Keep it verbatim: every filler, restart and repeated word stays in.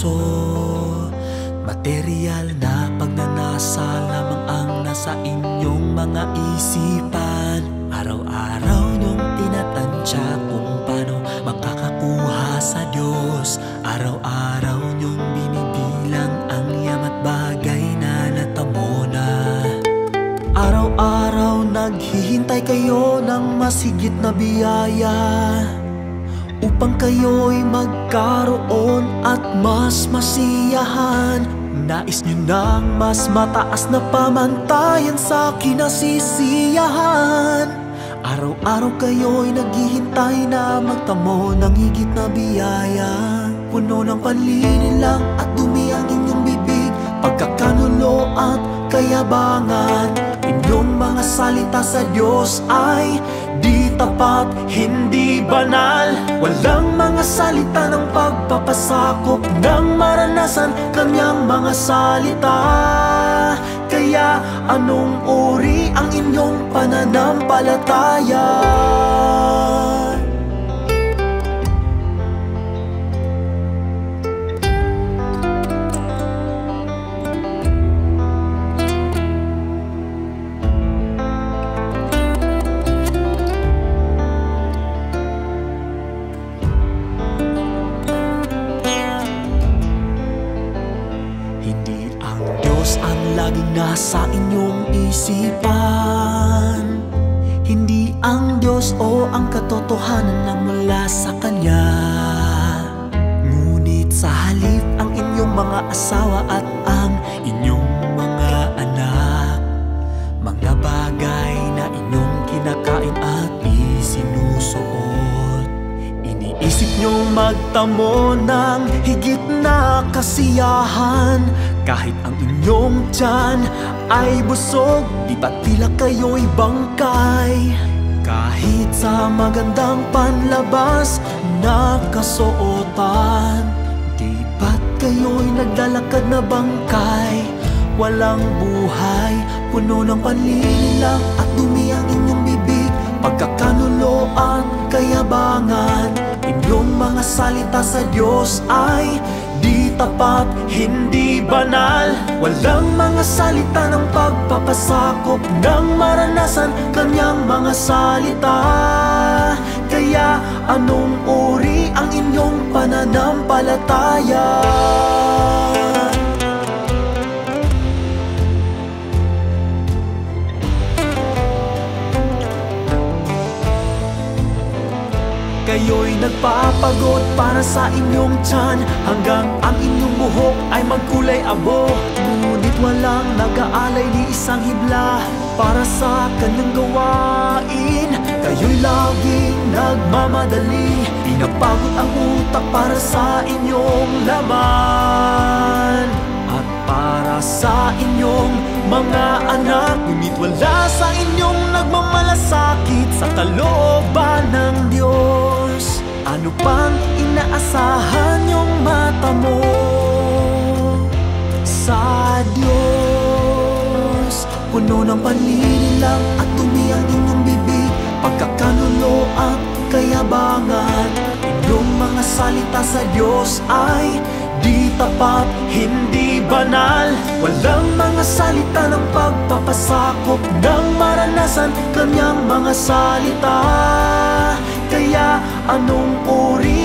puso. Material na pagnanasa lamang ang nasa inyong mga isipan. Araw-araw niyong tinatansya kung paano makakakuha sa Diyos. Araw-araw niyong binibilang ang yamat bagay na natamo na. Araw-araw naghihintay kayo ng mas higit na biyaya, upang kayo'y magkaroon at mas masiyahan. Nais nyo ng mas mataas na pamantayan sa kinasisiyahan. Araw-araw kayo'y naghihintay na magtamo ng higit na biyaya. Puno ng panlinilang at dumi ang inyong bibig, pagkakanulo at kayabangan. Inyong mga salita sa Diyos ay di tapat, hindi banal. Walang mga salita ng pagpapasakop ng maranasan kanyang mga salita. Kaya anong uri ang inyong pananampalataya? Hindi ang Diyos ang laging nasa inyong isipan. Hindi ang Diyos o ang katotohanan na mula sa Kanya. Ngunit sa halip ang inyong mga asawa at ang inyong mga anak, mga bagay na inyong kinakain at isinusuot. Iniisip niyong magtamo ng higit na kasiyahan, kahit ang inyong tiyan ay busog, di ba't tila kayo'y bangkay? Kahit sa magandang panlabas na kasuotan, di ba't kayo'y naglalakad na bangkay? Walang buhay, puno ng panlinilang at dumi ang inyong bibig, pagkakanulo at kayabangan. Inyong mga salita sa Diyos ay di tapat, hindi banal. Walang mga salita ng pagpapasakop ng maranasan kanyang mga salita. Kaya anong uri ang inyong pananampalataya? Kayo'y nagpapagod para sa inyong tiyan, hanggang ang inyong buhok ay magkulay abo. Ngunit walang nag-aalay ni isang hibla para sa kanyang gawain. Kayo'y laging nagmamadali, pinapagod ang utak para sa inyong laman at para sa inyong mga anak. Ngunit wala sa inyong nagmamalasakit sa kalooban ng Diyos. Ano pang inaasahan yung mata mo sa Diyos? Puno ng panlinilang at dumi ang inyong bibig, pagkakanulo at kayabangan. Inyong mga salita sa Diyos ay di tapat, hindi banal. Walang mga salita ng pagpapasakop ng maranasan kanyang mga salita. Kaya anong uri